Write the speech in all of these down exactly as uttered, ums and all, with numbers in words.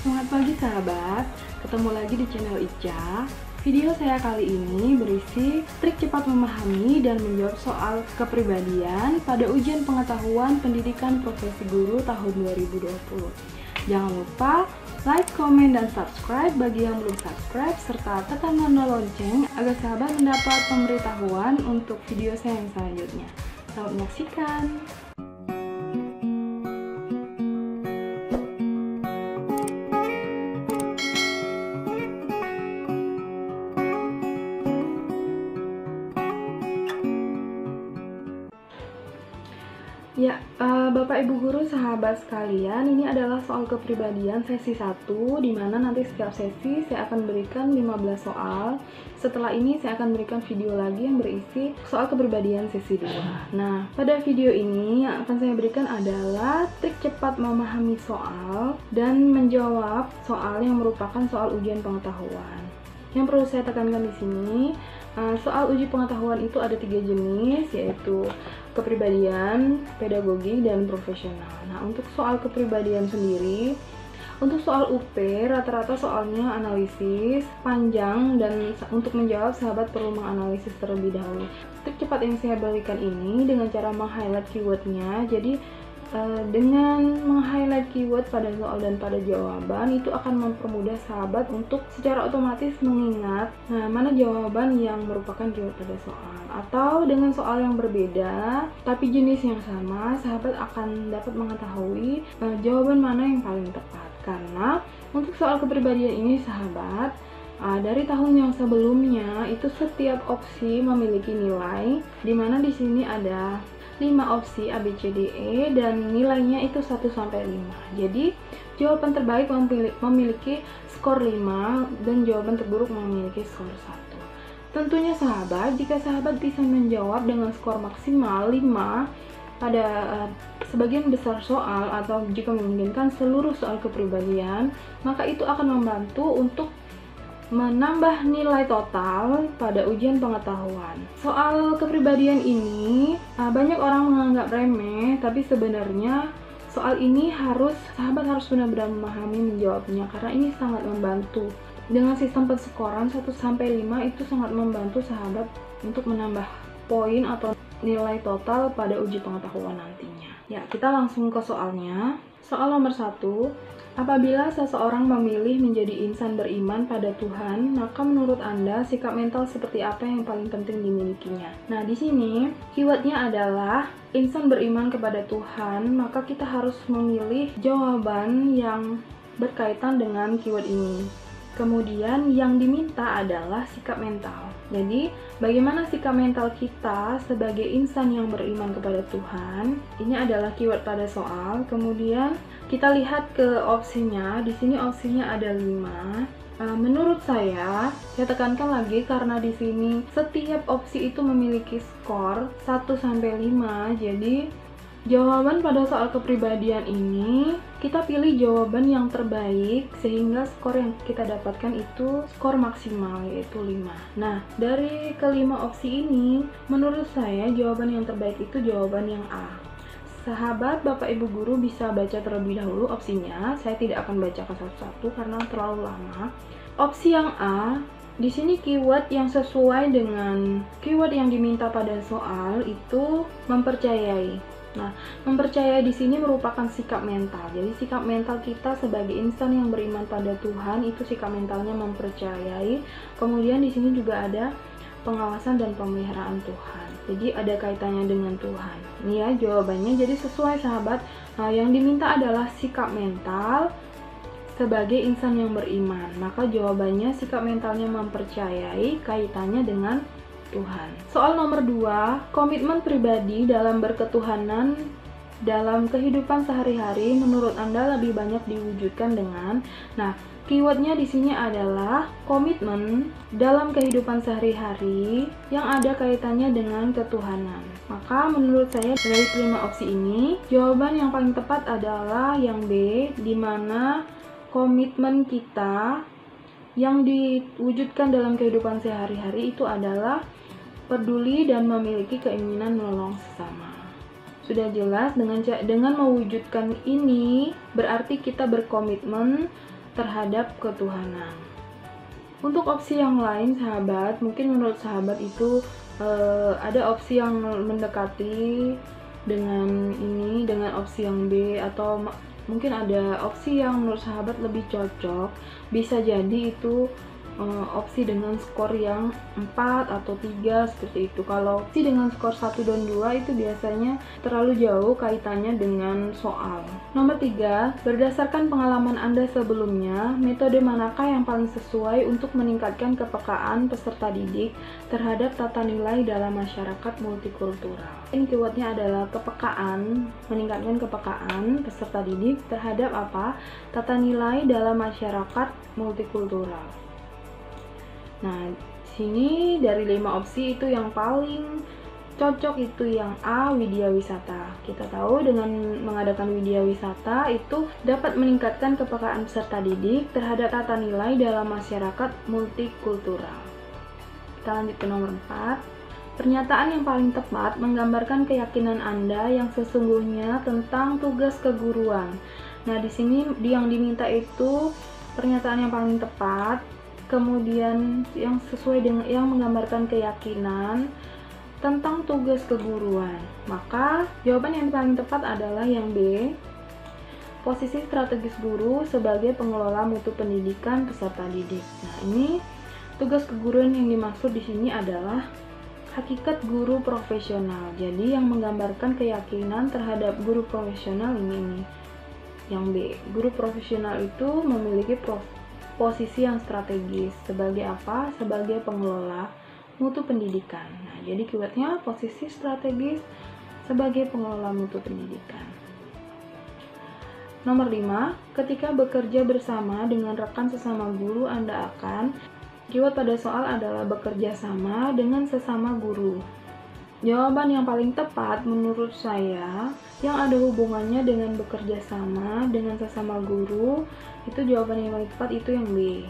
Selamat pagi sahabat, ketemu lagi di channel Ica. Video saya kali ini berisi trik cepat memahami dan menjawab soal kepribadian pada ujian pengetahuan pendidikan profesi guru tahun dua ribu dua puluh. Jangan lupa like, komen, dan subscribe bagi yang belum subscribe, serta tekan tanda lonceng agar sahabat mendapat pemberitahuan untuk video saya yang selanjutnya. Selamat menyaksikan! Ya, uh, Bapak Ibu Guru, sahabat sekalian, ini adalah soal kepribadian sesi satu, di mana nanti setiap sesi saya akan berikan lima belas soal. Setelah ini saya akan berikan video lagi yang berisi soal kepribadian sesi dua. Nah, pada video ini yang akan saya berikan adalah trik cepat memahami soal dan menjawab soal yang merupakan soal ujian pengetahuan. Yang perlu saya tekankan di sini, uh, soal uji pengetahuan itu ada tiga jenis, yaitu kepribadian, pedagogi, dan profesional. Nah, untuk soal kepribadian sendiri, untuk soal U P, rata-rata soalnya analisis, panjang, dan untuk menjawab sahabat perlu menganalisis terlebih dahulu. Trik cepat yang saya berikan ini dengan cara meng-highlight keywordnya, jadi Uh, dengan meng-highlight keyword pada soal dan pada jawaban itu akan mempermudah sahabat untuk secara otomatis mengingat nah, mana jawaban yang merupakan keyword pada soal. Atau dengan soal yang berbeda tapi jenis yang sama, sahabat akan dapat mengetahui uh, jawaban mana yang paling tepat. Karena untuk soal kepribadian ini sahabat, Uh, dari tahun yang sebelumnya itu setiap opsi memiliki nilai, dimana di sini ada lima opsi A, B, C, D, E dan nilainya itu satu sampai lima. Jadi jawaban terbaik memiliki skor lima dan jawaban terburuk memiliki skor satu. Tentunya sahabat, jika sahabat bisa menjawab dengan skor maksimal lima pada uh, sebagian besar soal atau jika memungkinkan seluruh soal kepribadian, maka itu akan membantu untuk menambah nilai total pada ujian pengetahuan. Soal kepribadian ini banyak orang menganggap remeh, tapi sebenarnya soal ini harus sahabat harus benar-benar memahami menjawabnya karena ini sangat membantu. Dengan sistem penskoran satu sampai lima itu sangat membantu sahabat untuk menambah poin atau nilai total pada uji pengetahuan nantinya. Ya, kita langsung ke soalnya. Soal nomor satu. Apabila seseorang memilih menjadi insan beriman pada Tuhan, maka menurut Anda sikap mental seperti apa yang paling penting dimilikinya? Nah, di sini keywordnya adalah insan beriman kepada Tuhan, maka kita harus memilih jawaban yang berkaitan dengan keyword ini. Kemudian yang diminta adalah sikap mental. Jadi, bagaimana sikap mental kita sebagai insan yang beriman kepada Tuhan? Ini adalah keyword pada soal. Kemudian kita lihat ke opsinya. Di sini opsinya ada lima. Menurut saya, saya tekankan lagi karena di sini setiap opsi itu memiliki skor satu sampai lima. Jadi jawaban pada soal kepribadian ini, kita pilih jawaban yang terbaik sehingga skor yang kita dapatkan itu skor maksimal, yaitu lima. Nah, dari kelima opsi ini, menurut saya jawaban yang terbaik itu jawaban yang A. Sahabat, Bapak Ibu Guru bisa baca terlebih dahulu opsinya. Saya tidak akan bacakan satu-satu karena terlalu lama. Opsi yang A, di sini keyword yang sesuai dengan keyword yang diminta pada soal itu mempercayai. Nah, mempercayai di sini merupakan sikap mental. Jadi sikap mental kita sebagai insan yang beriman pada Tuhan itu sikap mentalnya mempercayai. Kemudian di sini juga ada pengawasan dan pemeliharaan Tuhan. Jadi ada kaitannya dengan Tuhan. Ini ya jawabannya. Jadi sesuai sahabat. Nah, yang diminta adalah sikap mental sebagai insan yang beriman. Maka jawabannya sikap mentalnya mempercayai, kaitannya dengan Tuhan. Soal nomor dua, komitmen pribadi dalam berketuhanan dalam kehidupan sehari-hari menurut Anda lebih banyak diwujudkan dengan, nah, keywordnya di sini adalah komitmen dalam kehidupan sehari-hari yang ada kaitannya dengan ketuhanan. Maka menurut saya dari kelima opsi ini, jawaban yang paling tepat adalah yang B, di mana komitmen kita yang diwujudkan dalam kehidupan sehari-hari itu adalah peduli dan memiliki keinginan menolong sesama. Sudah jelas dengan dengan mewujudkan ini berarti kita berkomitmen terhadap ketuhanan. Untuk opsi yang lain, sahabat, mungkin menurut sahabat itu eh, ada opsi yang mendekati dengan ini, dengan opsi yang B, atau mungkin ada opsi yang menurut sahabat lebih cocok. Bisa jadi itu uh, opsi dengan skor yang empat atau tiga seperti itu. Kalau opsi dengan skor satu dan dua itu biasanya terlalu jauh kaitannya dengan soal. Nomor tiga, berdasarkan pengalaman Anda sebelumnya, metode manakah yang paling sesuai untuk meningkatkan kepekaan peserta didik terhadap tata nilai dalam masyarakat multikultural? Ini keywordnya adalah kepekaan, meningkatkan kepekaan peserta didik terhadap apa? Tata nilai dalam masyarakat multikultural. Nah, sini dari lima opsi itu yang paling cocok itu yang A, widya wisata. Kita tahu dengan mengadakan widya wisata itu dapat meningkatkan kepekaan peserta didik terhadap tata nilai dalam masyarakat multikultural. Kita lanjut ke nomor empat. Pernyataan yang paling tepat menggambarkan keyakinan Anda yang sesungguhnya tentang tugas keguruan. Nah, di sini yang diminta itu pernyataan yang paling tepat, kemudian yang sesuai dengan yang menggambarkan keyakinan tentang tugas keguruan. Maka jawaban yang paling tepat adalah yang B. Posisi strategis guru sebagai pengelola mutu pendidikan peserta didik. Nah, ini tugas keguruan yang dimaksud di sini adalah hakikat guru profesional. Jadi yang menggambarkan keyakinan terhadap guru profesional ini ini. Yang B, guru profesional itu memiliki prof, posisi yang strategis sebagai apa? Sebagai pengelola mutu pendidikan. Nah, jadi keywordnya posisi strategis sebagai pengelola mutu pendidikan. Nomor lima, ketika bekerja bersama dengan rekan sesama guru, Anda akan. Keyword pada soal adalah bekerja sama dengan sesama guru. Jawaban yang paling tepat menurut saya yang ada hubungannya dengan bekerja sama dengan sesama guru, itu jawaban yang paling tepat itu yang B.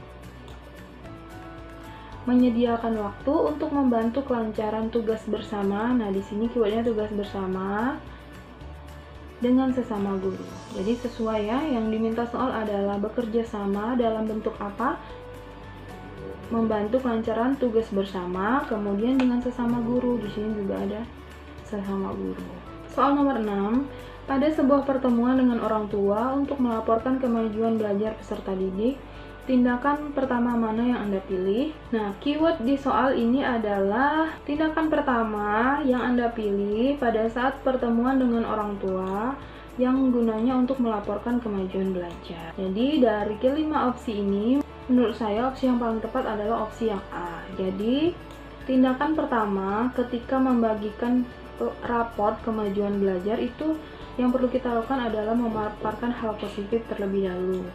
Menyediakan waktu untuk membantu kelancaran tugas bersama. Nah, di sini keywordnya tugas bersama dengan sesama guru. Jadi sesuai ya, yang diminta soal adalah bekerja sama dalam bentuk apa? Membantu kelancaran tugas bersama, kemudian dengan sesama guru. Di sini juga ada sesama guru. Soal nomor enam, pada sebuah pertemuan dengan orang tua untuk melaporkan kemajuan belajar peserta didik, tindakan pertama mana yang Anda pilih? Nah, keyword di soal ini adalah tindakan pertama yang Anda pilih pada saat pertemuan dengan orang tua yang gunanya untuk melaporkan kemajuan belajar. Jadi dari kelima opsi ini, menurut saya opsi yang paling tepat adalah opsi yang A. Jadi tindakan pertama ketika membagikan raport kemajuan belajar itu yang perlu kita lakukan adalah memaparkan hal positif terlebih dahulu.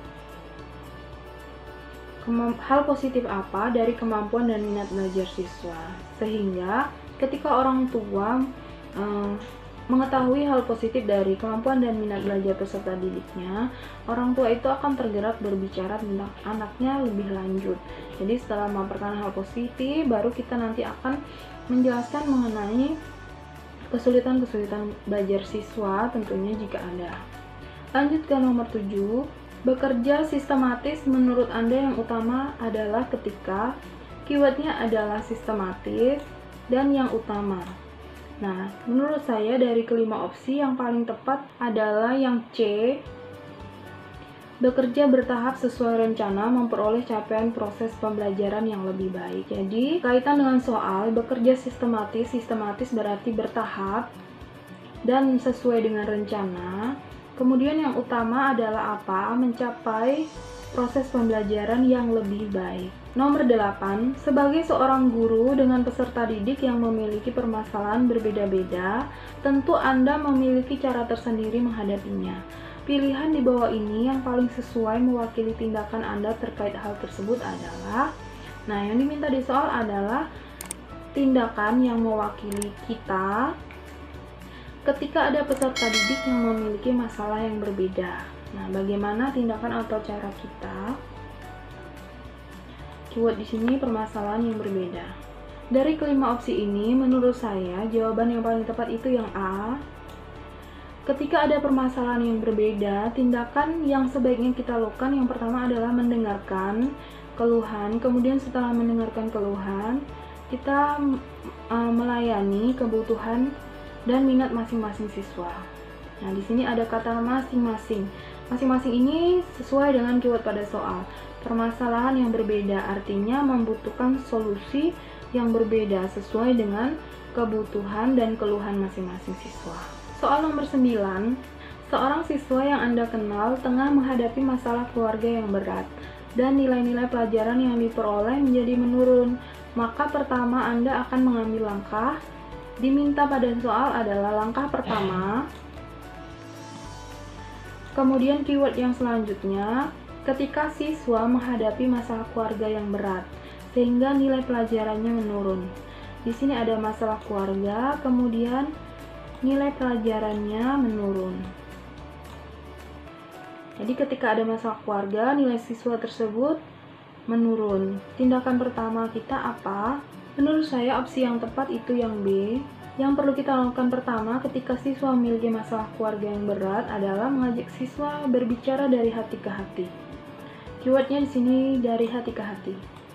Hal positif apa dari kemampuan dan minat belajar siswa, sehingga ketika orang tua eh, mengetahui hal positif dari kemampuan dan minat belajar peserta didiknya, orang tua itu akan tergerak berbicara tentang anaknya lebih lanjut. Jadi setelah memaparkan hal positif, baru kita nanti akan menjelaskan mengenai kesulitan-kesulitan belajar siswa tentunya jika ada. Lanjut ke nomor tujuh. Bekerja sistematis menurut Anda yang utama adalah ketika keywordnya adalah sistematis dan yang utama. Nah, menurut saya dari kelima opsi yang paling tepat adalah yang C. Bekerja bertahap sesuai rencana memperoleh capaian proses pembelajaran yang lebih baik. Jadi, kaitan dengan soal bekerja sistematis, sistematis berarti bertahap dan sesuai dengan rencana. Kemudian yang utama adalah apa? Mencapai proses pembelajaran yang lebih baik. Nomor delapan, sebagai seorang guru dengan peserta didik yang memiliki permasalahan berbeda-beda, tentu Anda memiliki cara tersendiri menghadapinya. Pilihan di bawah ini yang paling sesuai mewakili tindakan Anda terkait hal tersebut adalah, nah yang diminta di soal adalah tindakan yang mewakili kita ketika ada peserta didik yang memiliki masalah yang berbeda. Nah, bagaimana tindakan atau cara kita? Keyword di sini permasalahan yang berbeda. Dari kelima opsi ini, menurut saya jawaban yang paling tepat itu yang A. ketika ada permasalahan yang berbeda, tindakan yang sebaiknya kita lakukan yang pertama adalah mendengarkan keluhan. Kemudian setelah mendengarkan keluhan, kita uh, melayani kebutuhan dan minat masing-masing siswa. Nah, di sini ada kata masing-masing. Masing-masing ini sesuai dengan keyword pada soal. Permasalahan yang berbeda artinya membutuhkan solusi yang berbeda sesuai dengan kebutuhan dan keluhan masing-masing siswa. Soal nomor sembilan, seorang siswa yang Anda kenal tengah menghadapi masalah keluarga yang berat dan nilai-nilai pelajaran yang diperoleh menjadi menurun. Maka pertama Anda akan mengambil langkah. Diminta pada soal adalah langkah pertama. Kemudian keyword yang selanjutnya, ketika siswa menghadapi masalah keluarga yang berat sehingga nilai pelajarannya menurun. Di sini ada masalah keluarga, kemudian nilai pelajarannya menurun. Jadi ketika ada masalah keluarga, nilai siswa tersebut menurun. Tindakan pertama kita apa? Menurut saya opsi yang tepat itu yang B. Yang perlu kita lakukan pertama ketika siswa memiliki masalah keluarga yang berat adalah mengajak siswa berbicara dari hati ke hati. Keywordnya di sini dari hati ke hati.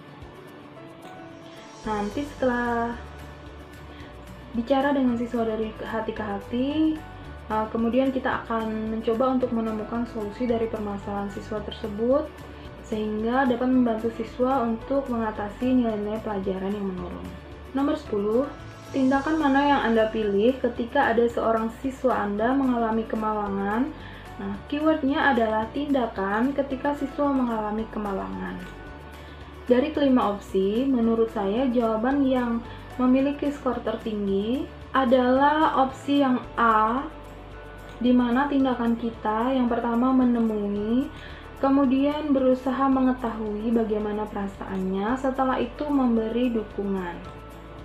Nanti setelah bicara dengan siswa dari hati ke hati, kemudian kita akan mencoba untuk menemukan solusi dari permasalahan siswa tersebut sehingga dapat membantu siswa untuk mengatasi nilai-nilai pelajaran yang menurun. Nomor sepuluh, tindakan mana yang Anda pilih ketika ada seorang siswa Anda mengalami kemalangan? Nah, keywordnya adalah tindakan ketika siswa mengalami kemalangan. Dari kelima opsi, menurut saya jawaban yang memiliki skor tertinggi adalah opsi yang A, di mana tindakan kita yang pertama menemui, kemudian berusaha mengetahui bagaimana perasaannya, setelah itu memberi dukungan.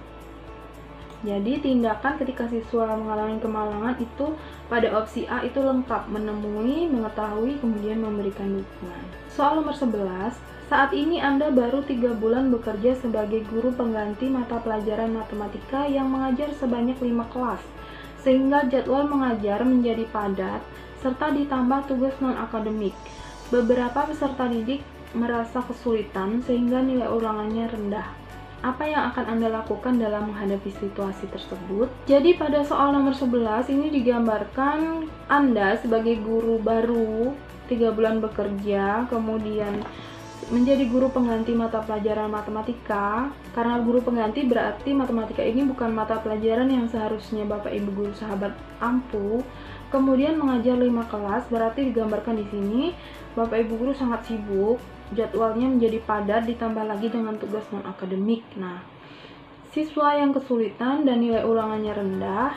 Jadi tindakan ketika siswa mengalami kemalangan itu pada opsi A itu lengkap, menemui, mengetahui, kemudian memberikan dukungan. Soal nomor sebelas, saat ini Anda baru tiga bulan bekerja sebagai guru pengganti mata pelajaran matematika yang mengajar sebanyak lima kelas, sehingga jadwal mengajar menjadi padat, serta ditambah tugas non-akademik. Beberapa peserta didik merasa kesulitan sehingga nilai ulangannya rendah. Apa yang akan Anda lakukan dalam menghadapi situasi tersebut? Jadi pada soal nomor sebelas ini digambarkan Anda sebagai guru baru, tiga bulan bekerja, kemudian menjadi guru pengganti mata pelajaran matematika. Karena guru pengganti berarti matematika ini bukan mata pelajaran yang seharusnya Bapak Ibu guru sahabat ampuh. Kemudian mengajar lima kelas, berarti digambarkan di sini Bapak Ibu guru sangat sibuk, jadwalnya menjadi padat, ditambah lagi dengan tugas non-akademik. Nah, siswa yang kesulitan dan nilai ulangannya rendah,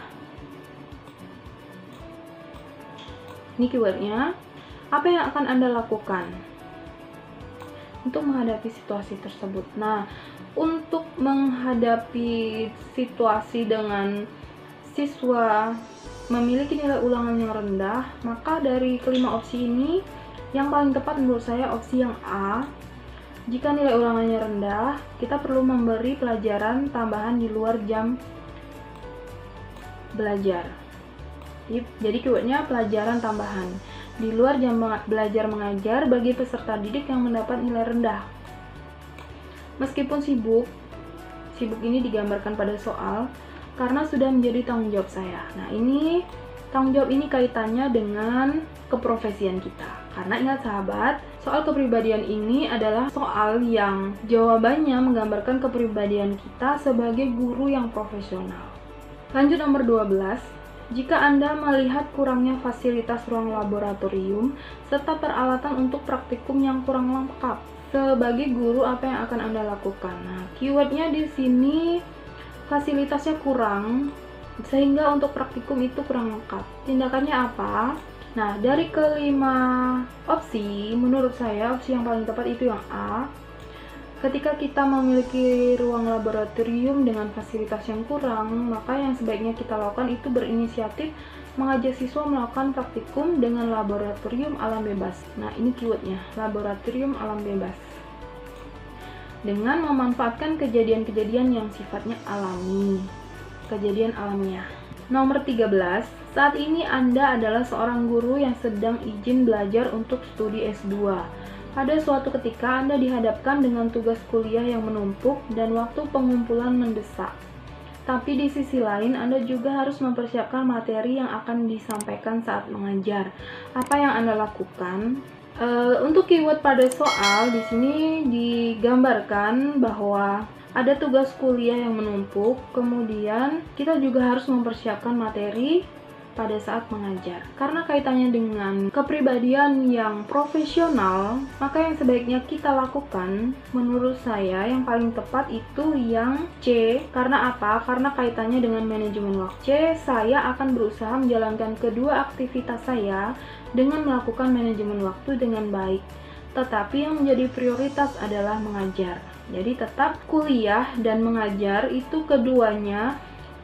ini keywordnya, apa yang akan Anda lakukan untuk menghadapi situasi tersebut? Nah, untuk menghadapi situasi dengan siswa memiliki nilai ulangan yang rendah, maka dari kelima opsi ini yang paling tepat menurut saya opsi yang A. Jika nilai ulangannya rendah, kita perlu memberi pelajaran tambahan di luar jam belajar. Jadi keywordnya pelajaran tambahan di luar jam belajar mengajar bagi peserta didik yang mendapat nilai rendah. Meskipun sibuk, sibuk ini digambarkan pada soal karena sudah menjadi tanggung jawab saya. Nah, ini tanggung jawab ini kaitannya dengan keprofesian kita. Karena ingat sahabat, soal kepribadian ini adalah soal yang jawabannya menggambarkan kepribadian kita sebagai guru yang profesional. Lanjut nomor dua belas. Jika Anda melihat kurangnya fasilitas ruang laboratorium serta peralatan untuk praktikum yang kurang lengkap, sebagai guru apa yang akan Anda lakukan? Nah, keywordnya di sini fasilitasnya kurang, sehingga untuk praktikum itu kurang lengkap. Tindakannya apa? Nah, dari kelima opsi, menurut saya opsi yang paling tepat itu yang A. Ketika kita memiliki ruang laboratorium dengan fasilitas yang kurang, maka yang sebaiknya kita lakukan itu berinisiatif mengajak siswa melakukan praktikum dengan laboratorium alam bebas. Nah, ini keywordnya, laboratorium alam bebas. Dengan memanfaatkan kejadian-kejadian yang sifatnya alami, kejadian alamiah. Nomor tiga belas, Saat ini Anda adalah seorang guru yang sedang izin belajar untuk studi S dua. Pada suatu ketika Anda dihadapkan dengan tugas kuliah yang menumpuk dan waktu pengumpulan mendesak. Tapi di sisi lain Anda juga harus mempersiapkan materi yang akan disampaikan saat mengajar. Apa yang Anda lakukan? Uh, untuk keyword pada soal, di sini digambarkan bahwa ada tugas kuliah yang menumpuk, kemudian kita juga harus mempersiapkan materi pada saat mengajar. Karena kaitannya dengan kepribadian yang profesional, maka yang sebaiknya kita lakukan, menurut saya yang paling tepat itu yang C. Karena apa? Karena kaitannya dengan manajemen waktu. C, saya akan berusaha menjalankan kedua aktivitas saya dengan melakukan manajemen waktu dengan baik. Tetapi yang menjadi prioritas adalah mengajar. Jadi tetap kuliah dan mengajar itu keduanya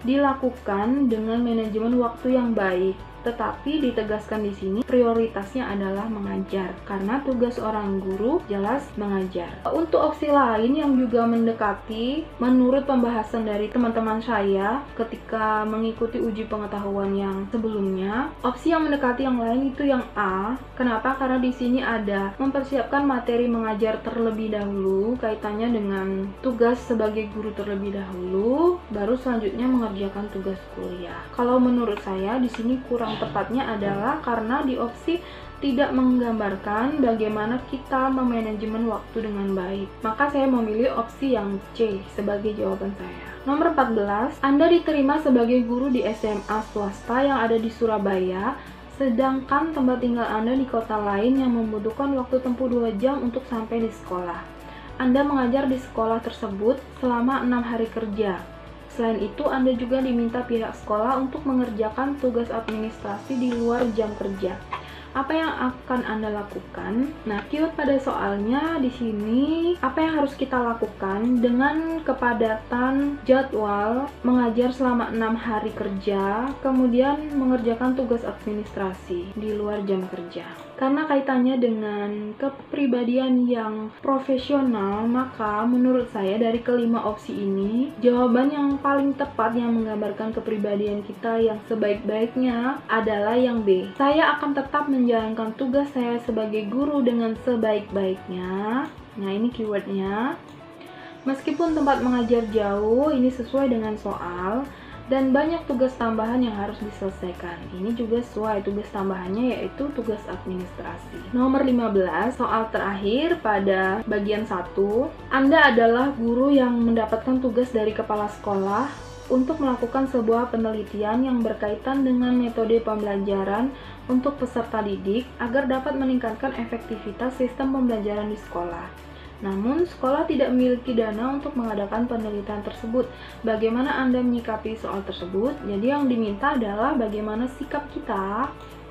dilakukan dengan manajemen waktu yang baik. Tetapi ditegaskan di sini prioritasnya adalah mengajar karena tugas orang guru jelas mengajar. Untuk opsi lain yang juga mendekati menurut pembahasan dari teman-teman saya ketika mengikuti uji pengetahuan yang sebelumnya, opsi yang mendekati yang lain itu yang A. Kenapa? Karena di sini ada mempersiapkan materi mengajar terlebih dahulu kaitannya dengan tugas sebagai guru terlebih dahulu, baru selanjutnya mengerjakan tugas kuliah. Kalau menurut saya di sini kurang tepatnya adalah karena di opsi tidak menggambarkan bagaimana kita memanajemen waktu dengan baik. Maka saya memilih opsi yang C sebagai jawaban saya. Nomor empat belas, Anda diterima sebagai guru di S M A swasta yang ada di Surabaya, sedangkan tempat tinggal Anda di kota lain yang membutuhkan waktu tempuh dua jam untuk sampai di sekolah. Anda mengajar di sekolah tersebut selama enam hari kerja. Selain itu, Anda juga diminta pihak sekolah untuk mengerjakan tugas administrasi di luar jam kerja. Apa yang akan Anda lakukan? Nah, keyword pada soalnya di sini, apa yang harus kita lakukan dengan kepadatan jadwal mengajar selama enam hari kerja, kemudian mengerjakan tugas administrasi di luar jam kerja. Karena kaitannya dengan kepribadian yang profesional, maka menurut saya dari kelima opsi ini, jawaban yang paling tepat yang menggambarkan kepribadian kita yang sebaik-baiknya adalah yang B. Saya akan tetap menjalankan tugas saya sebagai guru dengan sebaik-baiknya. Nah, ini keywordnya. Meskipun tempat mengajar jauh, ini sesuai dengan soal, dan banyak tugas tambahan yang harus diselesaikan. Ini juga sesuai tugas tambahannya, yaitu tugas administrasi. Nomor lima belas, soal terakhir pada bagian satu. Anda adalah guru yang mendapatkan tugas dari kepala sekolah untuk melakukan sebuah penelitian yang berkaitan dengan metode pembelajaran untuk peserta didik agar dapat meningkatkan efektivitas sistem pembelajaran di sekolah. Namun, sekolah tidak memiliki dana untuk mengadakan penelitian tersebut. Bagaimana Anda menyikapi soal tersebut? Jadi yang diminta adalah bagaimana sikap kita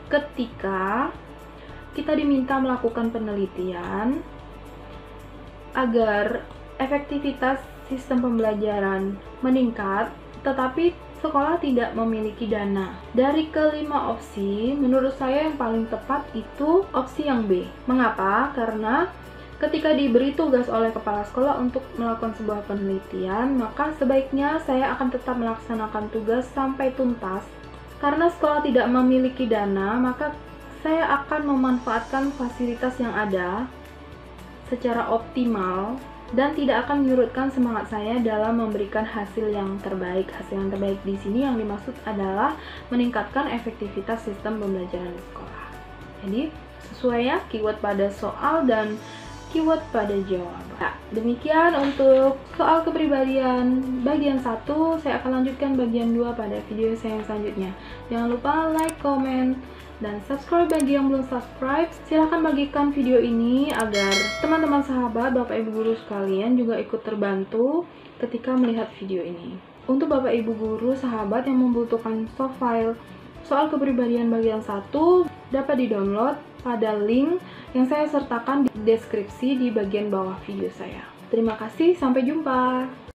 ketika kita diminta melakukan penelitian agar efektivitas sistem pembelajaran meningkat, tetapi sekolah tidak memiliki dana. Dari kelima opsi, menurut saya yang paling tepat itu opsi yang B. Mengapa? Karena ketika diberi tugas oleh kepala sekolah untuk melakukan sebuah penelitian, maka sebaiknya saya akan tetap melaksanakan tugas sampai tuntas. Karena sekolah tidak memiliki dana, maka saya akan memanfaatkan fasilitas yang ada secara optimal dan tidak akan menyurutkan semangat saya dalam memberikan hasil yang terbaik. Hasil yang terbaik di sini yang dimaksud adalah meningkatkan efektivitas sistem pembelajaran di sekolah. Jadi, sesuai ya keyword pada soal dan keyword pada jawaban. Nah, demikian untuk soal kepribadian bagian satu. Saya akan lanjutkan bagian dua pada video saya yang selanjutnya. Jangan lupa like, comment, dan subscribe bagi yang belum subscribe. Silahkan bagikan video ini agar teman-teman sahabat, Bapak Ibu guru sekalian juga ikut terbantu ketika melihat video ini. Untuk Bapak Ibu guru sahabat yang membutuhkan soft file soal kepribadian bagian satu dapat di-download pada link yang saya sertakan di deskripsi di bagian bawah video saya. Terima kasih, sampai jumpa.